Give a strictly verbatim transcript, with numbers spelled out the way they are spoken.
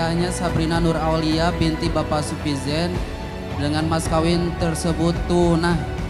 nikahnya Sabrina Nur Aulia binti Bapak Sufizen dengan mas kawin tersebut tunah.